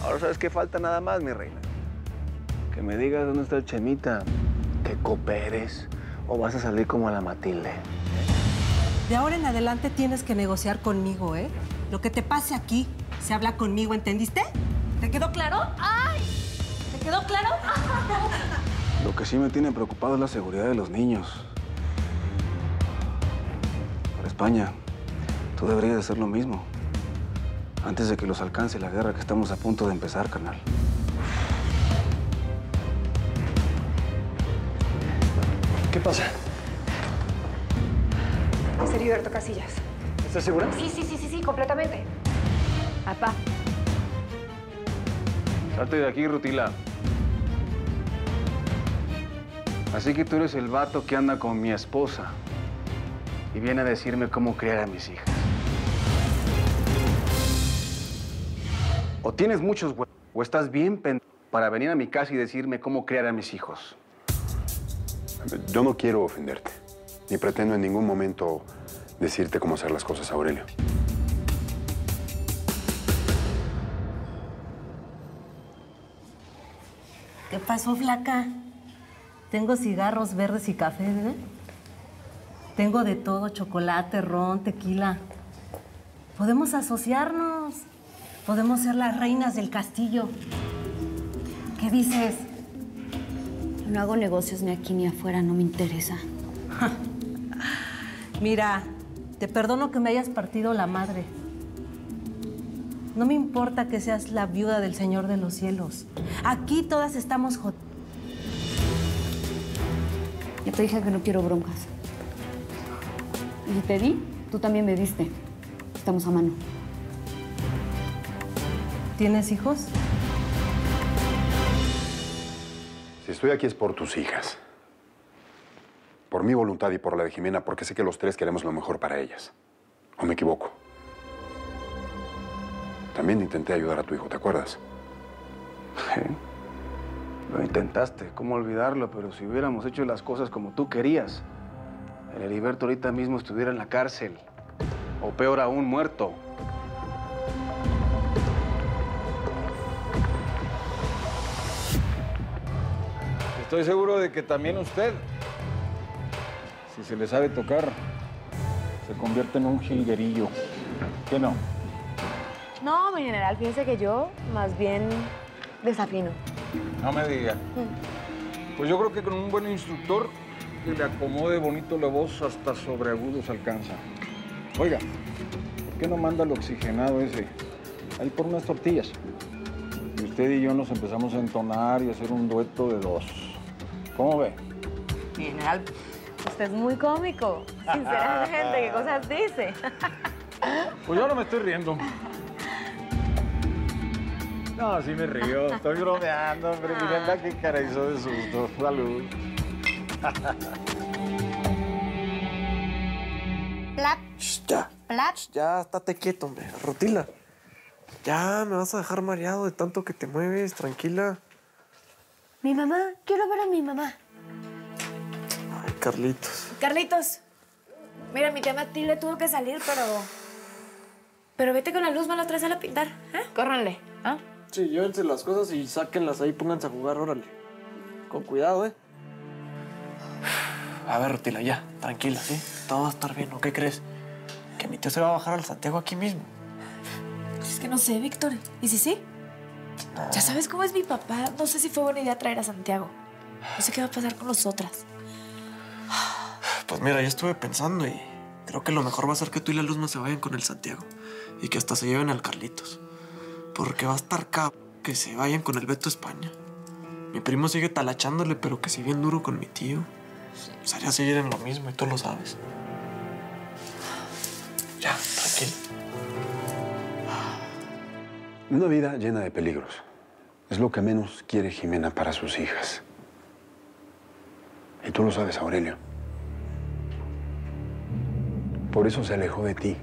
Ahora sabes qué falta nada más, mi reina. Que me digas dónde está el Chemita, que cooperes o vas a salir como la Matilde. De ahora en adelante tienes que negociar conmigo, ¿eh? Lo que te pase aquí se habla conmigo, ¿entendiste? ¿Te quedó claro? ¡Ay! ¿Te quedó claro? Lo que sí me tiene preocupado es la seguridad de los niños. Para España, tú deberías de hacer lo mismo. Antes de que los alcance la guerra que estamos a punto de empezar, carnal. ¿Qué pasa? Es Heriberto Casillas. ¿Estás segura? Sí, completamente. Papá, Salte de aquí, Rutila. Así que tú eres el vato que anda con mi esposa y viene a decirme cómo criar a mis hijas. O tienes muchos huevos, o estás bien para venir a mi casa y decirme cómo criar a mis hijos. Yo no quiero ofenderte, ni pretendo en ningún momento decirte cómo hacer las cosas, Aurelio. ¿Qué pasó, flaca? Tengo cigarros verdes y café, ¿eh? Tengo de todo, chocolate, ron, tequila. Podemos asociarnos. Podemos ser las reinas del castillo. ¿Qué dices? no hago negocios ni aquí ni afuera, no me interesa. Mira, te perdono que me hayas partido la madre. No me importa que seas la viuda del Señor de los Cielos. Aquí todas estamos jodidas. Ya te dije que no quiero broncas. Y si te di, tú también me diste. Estamos a mano. ¿Tienes hijos? Si estoy aquí es por tus hijas. Por mi voluntad y por la de Jimena, porque sé que los tres queremos lo mejor para ellas. ¿O me equivoco? También intenté ayudar a tu hijo, ¿te acuerdas? Sí. Lo intentaste, cómo olvidarlo, pero si hubiéramos hecho las cosas como tú querías, el Heriberto ahorita mismo estuviera en la cárcel. O peor aún, muerto. Estoy seguro de que también usted, si se le sabe tocar, se convierte en un jilguerillo. ¿Qué no? No, mi general, fíjense que yo más bien desafino. No me diga. Pues yo creo que con un buen instructor que le acomode bonito la voz hasta sobre agudos alcanza. Oiga, ¿por qué no manda el oxigenado ese? Ahí por unas tortillas. Y usted y yo nos empezamos a entonar y a hacer un dueto de dos. ¿Cómo ve? Mi general, usted es muy cómico. Sinceramente, ¿qué cosas dice? Pues yo no me estoy riendo. No, sí me río. Estoy bromeando, hombre. Miren qué cara hizo de susto. Salud. Plap. Ya. Plap. Ya, estate quieto, hombre. Rutila. Ya, me vas a dejar mareado de tanto que te mueves. Tranquila. Mi mamá. Quiero ver a mi mamá. Ay, Carlitos. Carlitos. Mira, mi tía Matilde tuvo que salir, pero vete con la luz, me la traes a pintar. ¿Eh? Córranle, ¿ah? Sí, llévense las cosas y sáquenlas ahí, pónganse a jugar, órale. Con cuidado, ¿eh? A ver, Rutila, ya, tranquila, ¿sí? Todo va a estar bien, ¿no? ¿Qué crees? Que mi tío se va a bajar al Santiago aquí mismo. Es que no sé, Víctor. ¿Y si sí? No. Ya sabes cómo es mi papá. No sé si fue buena idea traer a Santiago. No sé qué va a pasar con nosotras. Pues mira, yo estuve pensando y creo que lo mejor va a ser que tú y la Luzma se vayan con el Santiago. Y que hasta se lleven al Carlitos. Porque va a estar que se vayan con el Beto a España. Mi primo sigue talachándole, pero que si bien duro con mi tío. Sería seguir en lo mismo y tú lo sabes. Ya, tranquilo. Una vida llena de peligros. Es lo que menos quiere Jimena para sus hijas. Y tú lo sabes, Aurelio. Por eso se alejó de ti.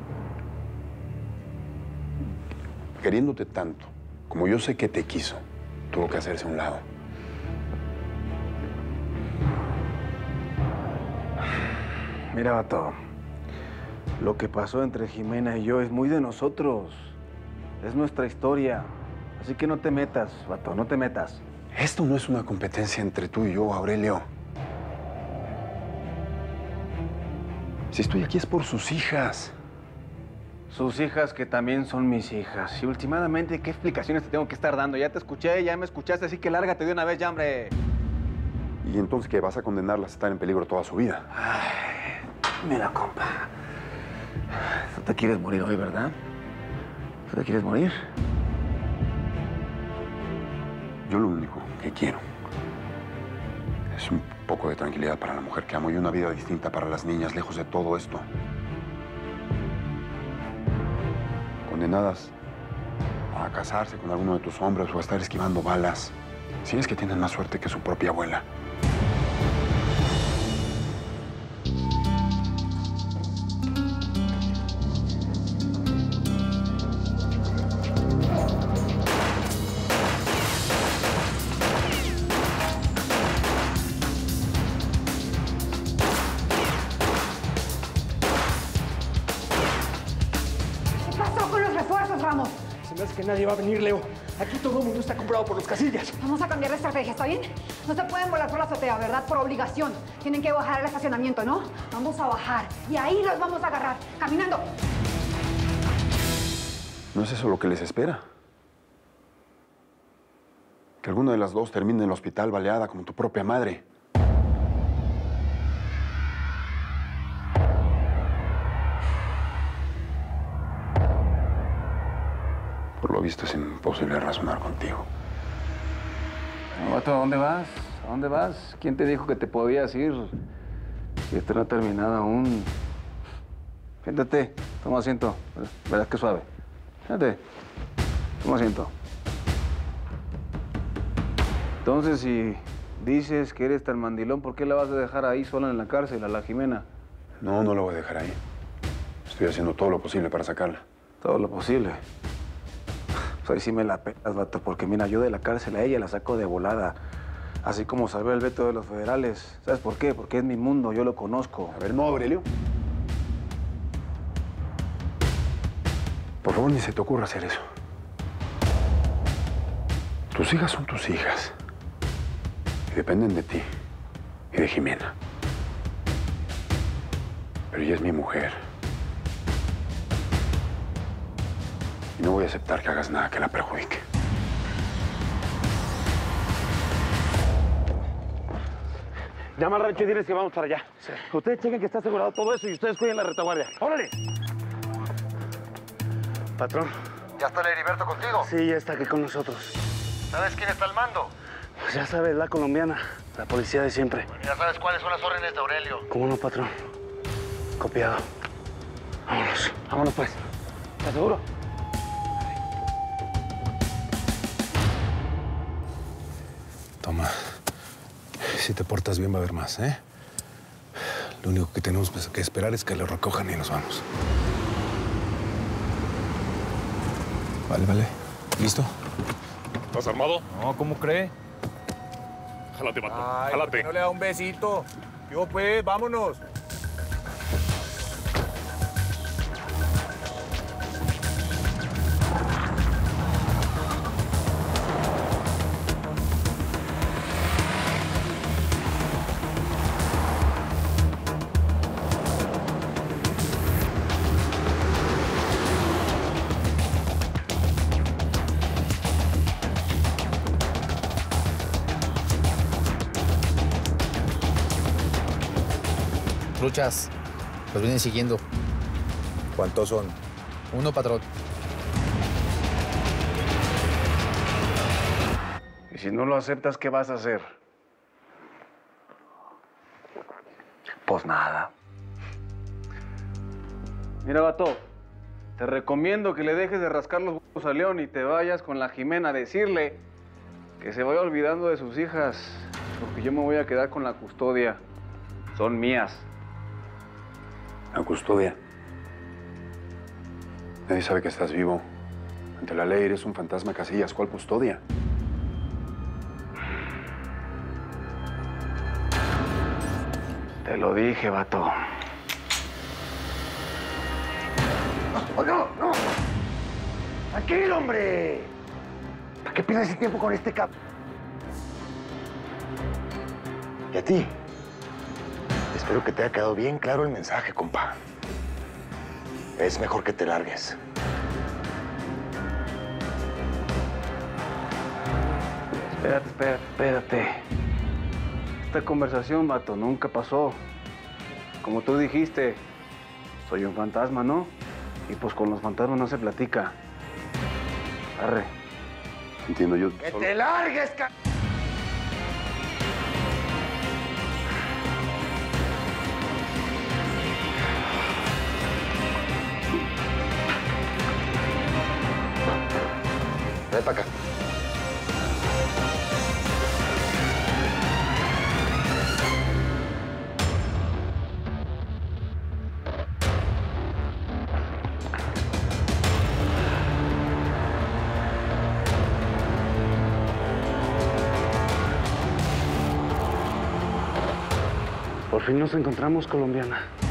Queriéndote tanto, como yo sé que te quiso, tuvo que hacerse a un lado. Mira, vato, lo que pasó entre Jimena y yo es muy de nosotros. Es nuestra historia. Así que no te metas, vato, no te metas. Esto no es una competencia entre tú y yo, Aurelio. Si estoy aquí es por sus hijas. Sus hijas que también son mis hijas. Y últimamente, ¿qué explicaciones te tengo que estar dando? Ya te escuché, ya me escuchaste, así que lárgate de una vez ya, hombre. ¿Y entonces qué? ¿Vas a condenarlas a estar en peligro toda su vida? Ay, mira, compa. Tú te quieres morir hoy, ¿verdad? ¿Tú te quieres morir? Yo lo único que quiero es un poco de tranquilidad para la mujer que amo y una vida distinta para las niñas, lejos de todo esto. Condenadas a casarse con alguno de tus hombres o a estar esquivando balas. Si es que tienen más suerte que su propia abuela. Ramos. Se me hace que nadie va a venir, Leo. Aquí todo el mundo está comprado por los Casillas. Vamos a cambiar de estrategia, ¿está bien? No se pueden volar por la azotea, ¿verdad? Por obligación. Tienen que bajar al estacionamiento, ¿no? Vamos a bajar y ahí los vamos a agarrar, caminando. ¿No es eso lo que les espera? Que alguna de las dos termine en el hospital baleada como tu propia madre. Por lo visto es imposible razonar contigo. Vato, ¿a dónde vas? ¿A dónde vas? ¿Quién te dijo que te podías ir? Si esto no ha terminado aún. Siéntate, toma asiento. Verás qué suave. Siéntate, toma asiento. Entonces, si dices que eres tan mandilón, ¿por qué la vas a dejar ahí sola en la cárcel, a la Jimena? No, no la voy a dejar ahí. Estoy haciendo todo lo posible para sacarla. Todo lo posible. Pues ahí sí me la pelas, vato, porque mira, yo de la cárcel a ella la saco de volada. Así como salvé el veto de los federales. ¿Sabes por qué? Porque es mi mundo, yo lo conozco. A ver, no, Aurelio. Por favor, ni se te ocurra hacer eso. Tus hijas son tus hijas. Y dependen de ti y de Jimena. Pero ella es mi mujer. Y no voy a aceptar que hagas nada que la perjudique. Llama al rancho y diles que vamos para allá. Sí. Ustedes chequen que está asegurado todo eso y ustedes cuiden la retaguardia. ¡Órale! Patrón. ¿Ya está el Heriberto contigo? Sí, ya está aquí con nosotros. ¿Sabes quién está al mando? Pues ya sabes, la colombiana, la policía de siempre. Bueno, ya sabes cuáles son las órdenes de Aurelio. ¿Cómo no, patrón? Copiado. Vámonos. Vámonos, pues. ¿Estás seguro? Toma. Si te portas bien va a haber más, ¿eh? Lo único que tenemos que esperar es que lo recojan y nos vamos. Vale, vale. ¿Listo? ¿Estás armado? No, ¿cómo cree? Jálate, vato. Ay, jálate. ¿por qué no le da un besito? Yo, pues, vámonos. Truchas, los vienen siguiendo. ¿Cuántos son? 1, patrón. Y si no lo aceptas, ¿qué vas a hacer? Pues nada. Mira, vato, te recomiendo que le dejes de rascar los huevos a León y te vayas con la Jimena a decirle que se vaya olvidando de sus hijas, porque yo me voy a quedar con la custodia. Son mías. La custodia. Nadie sabe que estás vivo. Ante la ley eres un fantasma, Casillas. ¿Cuál custodia? Te lo dije, vato. ¡Oh, no, no! ¡Tranquilo, hombre! ¿Para qué pierdes ese tiempo con este cap? Y a ti, espero que te haya quedado bien claro el mensaje, compa. Es mejor que te largues. Espérate. Esta conversación, vato, nunca pasó. Como tú dijiste, soy un fantasma, ¿no? Y pues con los fantasmas no se platica. Arre. Entiendo, yo... ¡Que te largues, ca... Ven para acá. Por fin nos encontramos, colombiana.